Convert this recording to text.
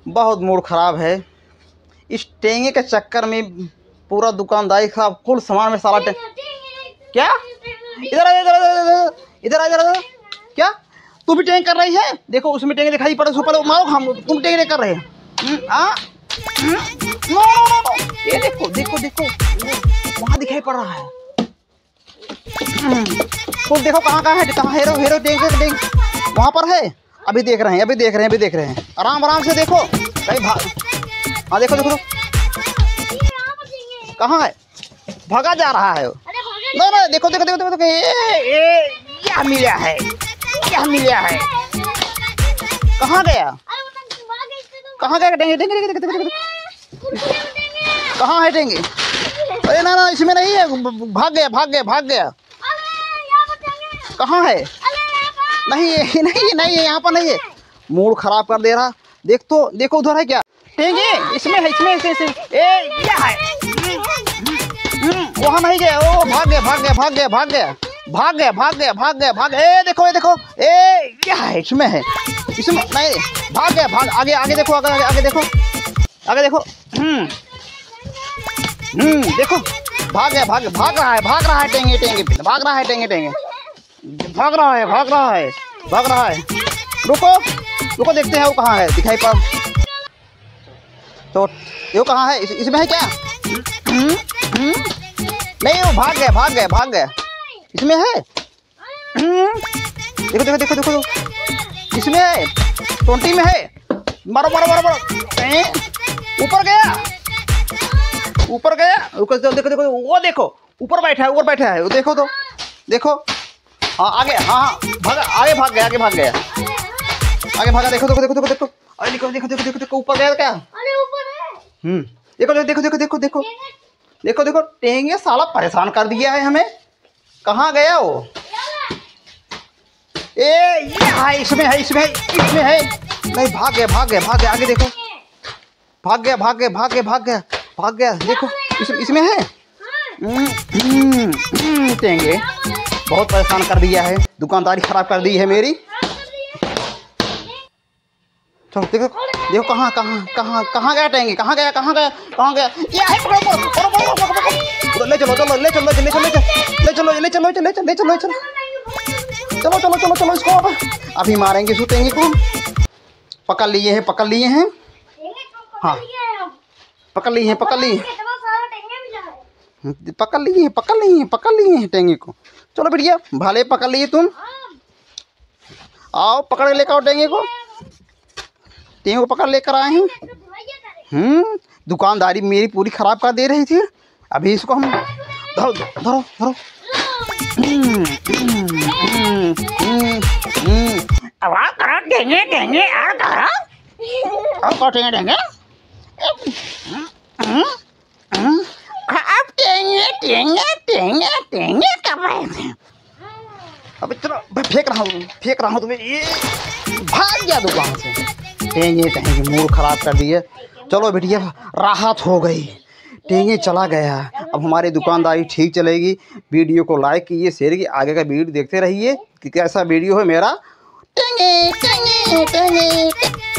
बहुत मूड खराब है। इस टेंगे के चक्कर में पूरा दुकानदारी खराब, कुल सामान में सारा क्या इधर आ इधर इधर इधर क्या तू भी टेंग कर रही है? देखो उसमें टेंगे दिखाई पड़े, ऊपर मारो हम, तुम टेंगे कर रहे हैं। ये देखो देखो देखो वहाँ दिखाई पड़ रहा है। तुम देखो कहाँ कहाँ है, कहाँ हेरो हेरो टेंग वहाँ पर है। अभी देख रहे हैं, अभी देख रहे हैं, अभी देख रहे हैं। आराम आराम से देखो कहीं भाग। हाँ देखो देखो कहाँ है, भागा जा रहा है। नहीं नहीं देखो देखो देखो देखो, देखो ये क्या मिला है, क्या मिला है, कहाँ गया, कहाँ गया टेंगे टेंगे टेंगे टेंगे कहाँ है टेंगे? अरे ना ना इसमें नहीं है, भाग गया भाग गया भाग गया। कहाँ है? नहीं नहीं नहीं है, यहाँ पर नहीं है। मूड खराब कर दे रहा। देख तो देखो उधर है क्या टेंगे? इसमें है, इसमें ए क्या है? वहाँ नहीं गया, ओ भाग गया भाग गया भाग गया भाग गया भाग गया भाग गया भाग गया भाग। ए देखो ये देखो, ए क्या है? इसमें है, इसमें नहीं, भाग गया भाग। आगे आगे देखो, आगे आगे आगे देखो, आगे देखो। देखो भाग गया, भाग रहा है टेंगे टेंगे, भाग रहा है टेंगे टेंगे, भाग रहा है भाग रहा है भाग रहा है। रुको रुको देखते हैं वो कहाँ है, दिखाई पड़ तो वो कहाँ है? इसमें है क्या? नहीं वो भाग गया भाग गया भाग गया। इसमें है, देखो देखो देखो देखो, इसमें है, 20 में है। मारो मारो मारो मारो, ऊपर गया ऊपर गया। देखो देखो वो देखो ऊपर बैठा है, ऊपर बैठा है वो, देखो तो देखो। हाँ आगे, हाँ भागा, आगे भाग गया, आगे भाग गया, आगे भागा। देखो देखो देखो देखो देखो, अरे देखो देखो देखो देखो देखो ऊपर गया क्या? देखो देखो देखो देखो देखो देखो देखो टेंगे साला परेशान कर दिया है हमें। कहाँ गया वो? ए ये है, इसमें है, इसमें है, इसमें है। नहीं भाग गया भाग गया भाग गया। आगे देखो, भाग गया भाग गया भाग गया भाग गया भाग गया। देखो इसमें है। टेंगे बहुत परेशान कर दिया है, दुकानदारी खराब कर दी है मेरी। चलो देखो देखो कहाँ कहाँ कहाँ कहाँ गया टेंगे, कहाँ गया कहाँ गया कहाँ गया? ये है, पकड़ो पकड़ो पकड़ो पकड़ो, ले चलो चलो ले चलो ले चलो ले चलो ले चलो ले चलो ले चलो ले चलो ले चलो चलो चलो चलो चलो। इसको अभी मारेंगे इसको, टेंगे को पकड़ लिए हैं, पकड़ लिए हैं। हाँ पकड़ लिए हैं, पकड़ लिए पकड़ लिए हैं, पकड़ लिए हैं, पकड़ लिए हैं टेंगे को। चलो बढ़िया, भाले पकड़ लिए तुम। आओ पकड़ लेकर आओ टेंगे को, टेंगे को पकड़ लेकर आए हैं। दुकानदारी मेरी पूरी खराब कर दे रही थी। अभी इसको हम धरो धरो धरो। अब करो टेंगे टेंगे, और टेंगे टेंगे, अब टेंगे टेंगे टेंगे टेंगे कर रहे थे। अब चलो फेंक रहा हूँ तुम्हें। ये भाग गया दुकान से, टेंगे टेंगे मूड खराब कर दिए। चलो बेटिया राहत हो गई, टेंगे चला गया। अब हमारी दुकानदारी ठीक चलेगी। वीडियो को लाइक कीजिए, शेयर कीजिए, आगे का वीडियो देखते रहिए कि कैसा वीडियो है मेरा। टेंगे टेंगे टेंगे।